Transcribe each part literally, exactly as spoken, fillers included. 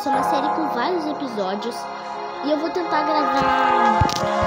Essa é uma série com vários episódios. E eu vou tentar gravar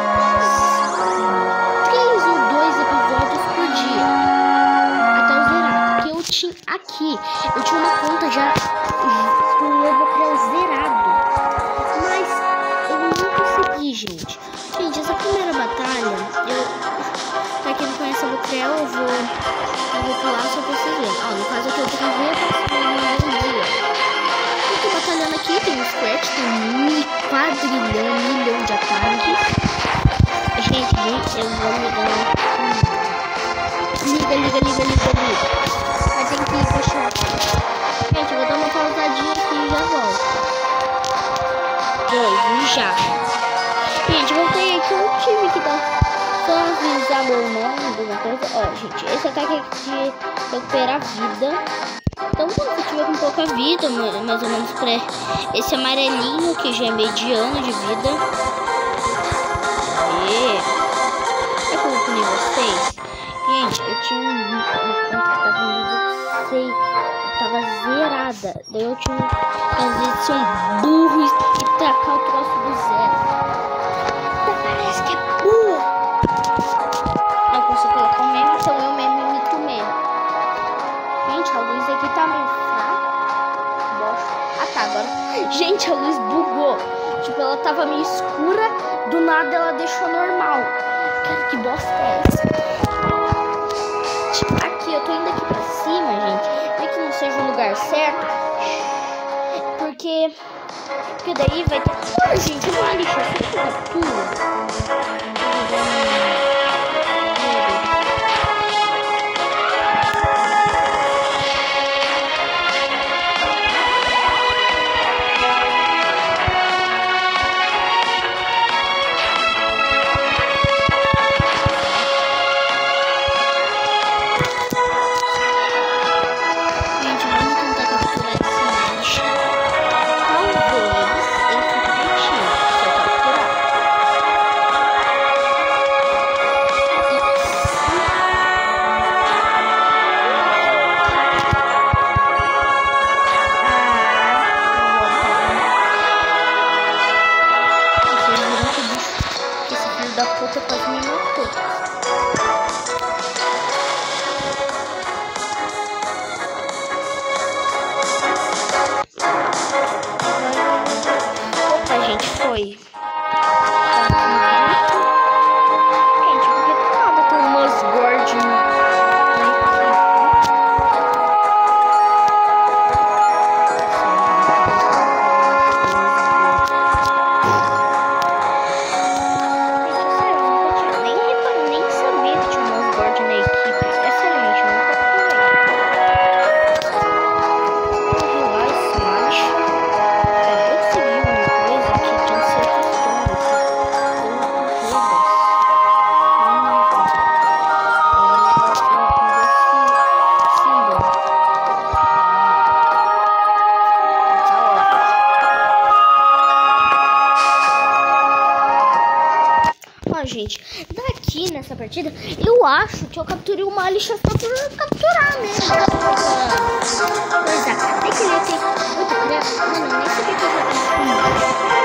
três ou dois episódios por dia. Até eu zerar. Porque eu tinha aqui, eu tinha uma conta já com o Overcrell zerado. Mas eu não consegui, gente. Gente, essa primeira batalha, eu... Pra quem não conhece o Overcrell, eu vou... Eu vou pular só pra vocês verem. Ó, no caso aqui eu tô com ver, eu tô batalhando aqui, tem um Scratch, tem um quadrilhão, um milhão de ataques. Gente, gente, eu vou ligar. Liga, liga, liga, liga, liga. Mas tem que ir fechar. Gente, eu vou dar uma pausadinha aqui e já volto. Dois, um já. Gente, voltei aqui, eu tive que dar. Só avisar meu nome, alguma coisa. Ó, gente, esse ataque aqui de recuperar a vida. Então, quando você tiver com pouca vida, mais ou menos pra esse amarelinho, que já é mediano de vida. Aê! Eu vou punir vocês. Gente, eu tinha uma conta que tava no nível seis. Eu tava zerada. Daí eu tinha que às vezes ser um burro e tacar o troço do zero. Parece que é burro. Não consigo colocar o meme, então eu mesmo imito o meme. Gente, a luz aqui tá meio fraca. Bosta. Ah, tá, agora. Gente, a luz bugou. Tipo, ela tava meio escura. Do nada ela deixou normal. Cara, que bosta é essa? Tipo, aqui, eu tô indo aqui pra cima, gente. Não é que não seja o lugar certo. Porque. Porque daí vai ter. Olha, gente, uma lixa. Você captura. Da puta quase me matou. Opa, gente, foi. Gente, por que tu tava com umas gordinhas? Gente, daqui nessa partida, eu acho que eu capturei uma lixa só por capturar mesmo. Pois é, tem que ele tem muito criança. Mano, eu nem sabia que eu já tinha.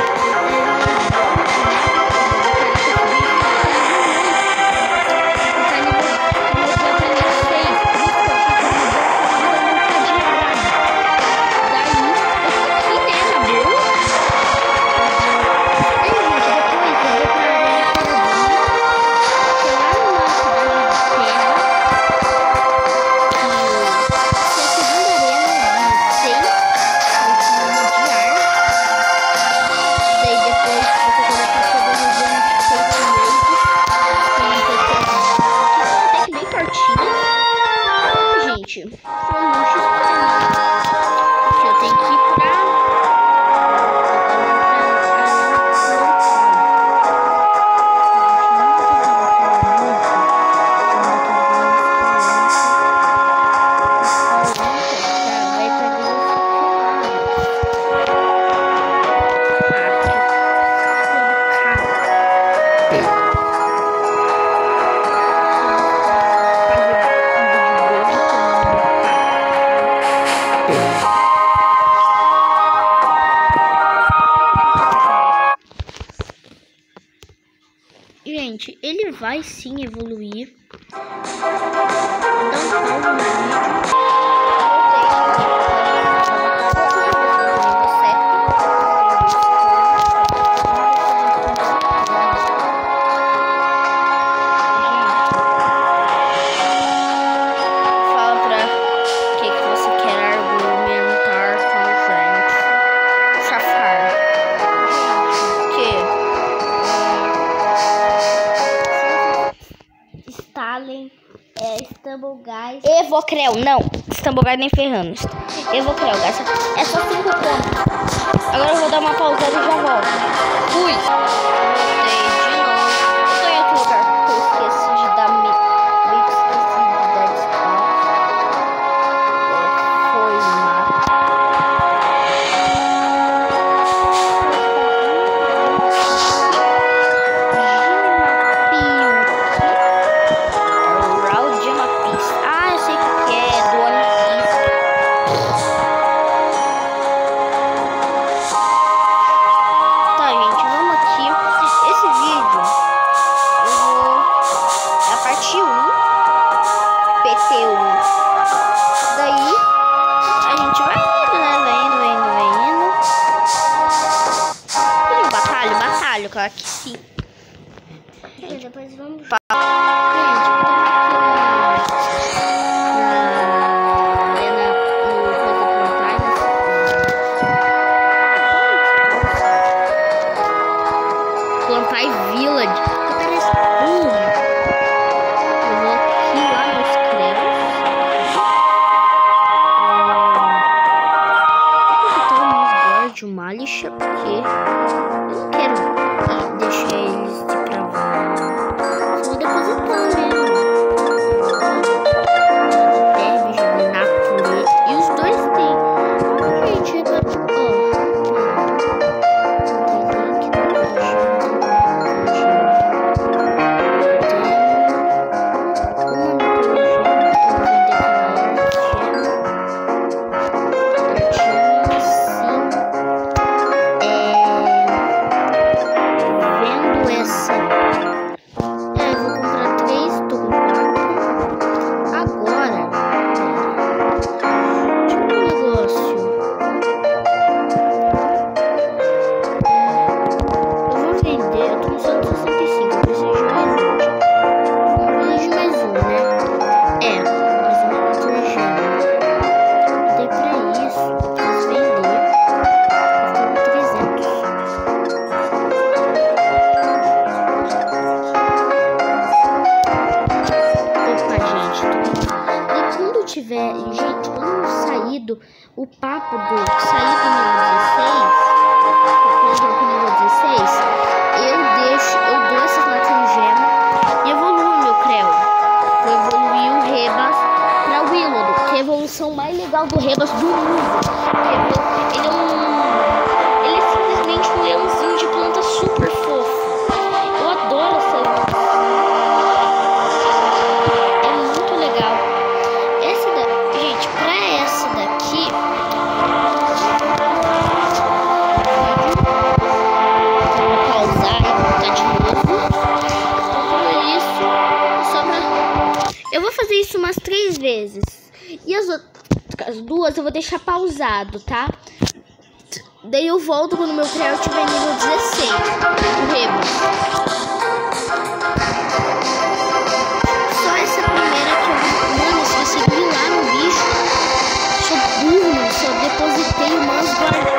gente, ele vai sim evoluir. Dá um pause no vídeo. É, Stumbleguys. Evocrel, não. Stumbleguys nem ferrando. Evocrel, essa é só cinco pontos. Agora eu vou dar uma pausada e já volto. Fui. Voltei de novo. Eu tô em outro lugar. Eu esqueci de dar meio que esqueci de dar despacho. É, foi lá. Claro que sim. E depois vamos. Gente, eu tô aqui na, na, na coisa plantar. Plantar Village. Que parece burro. Eu vou aqui lá nos créditos. Vou botar o Mossguard, o Malish, porque eu não quero. Deixa eles de pra lá. Vou depositar mesmo. Derby, jogo natureza. E os dois tem. Ah, gente, é pra... tiver, gente, quando sair do o papo do sair do nível dezesseis, quando eu pro nível dezesseis, eu deixo, eu dou essas latas de gema e evoluo meu Creu. Vou evoluir o Rebas pra Willowdon, que é a evolução mais legal do Rebas do mundo. Ele é um, ele é simplesmente um leãozinho de planta super fofo. Eu adoro essa evolução. Eu vou fazer isso umas três vezes. E as outras duas eu vou deixar pausado, tá? Daí eu volto quando meu Creu tiver nível dezesseis. O Rebas. Só essa primeira que eu... Mano, se você vir lá no bicho, sou burro, mano. Só depositei o Mossguard.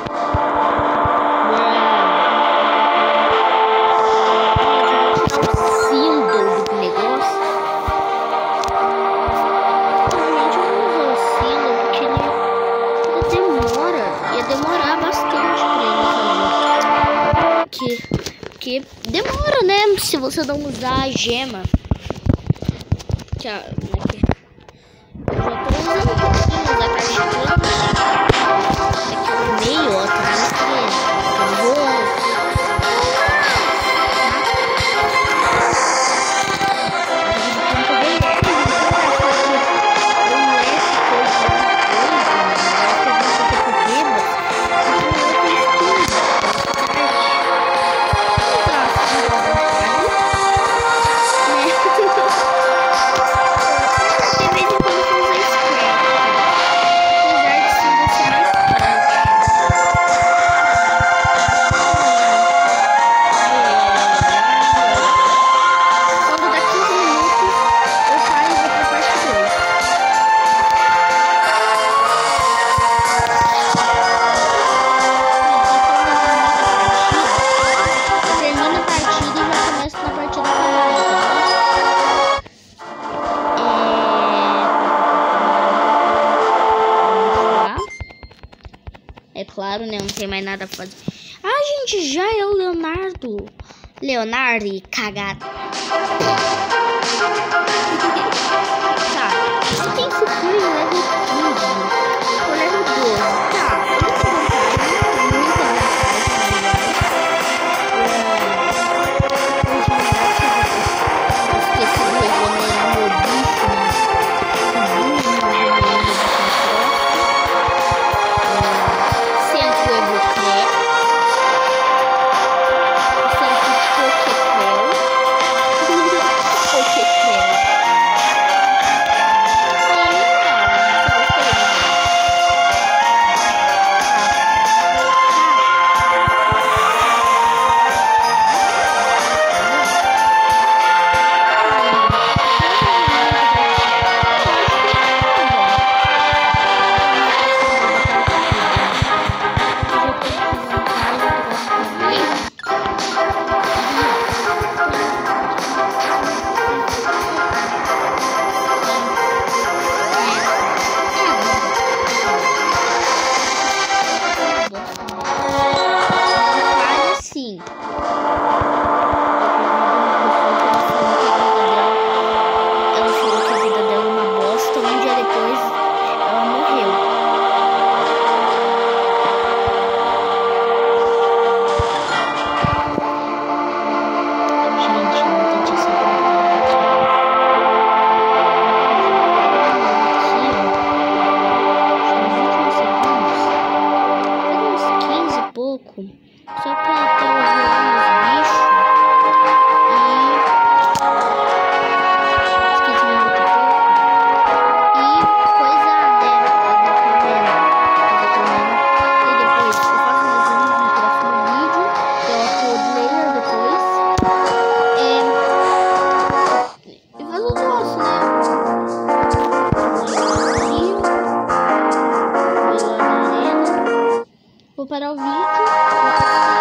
Porque demora, né? Se você não usar a gema. Que a, aqui. Eu já tô usando um pouquinho da caixa aqui. Aqui no meio, ó. Tá na frente. Eu vou. É claro, né? Não tem mais nada a fazer. Ah, gente, já é o Leonardo. Leonardo e cagado. Tá. Você tem futuro em level quinze. Ou level doze. Tá. Eu não vou muita esqueci de regenerar meu bicho, né? Só pra ter os bichos. E esqueci de muito pouco. E coisa dela. E depois eu faço um resumo no próximo vídeo. Eu upload layer depois. E faz o nosso, né? Vou parar o vídeo.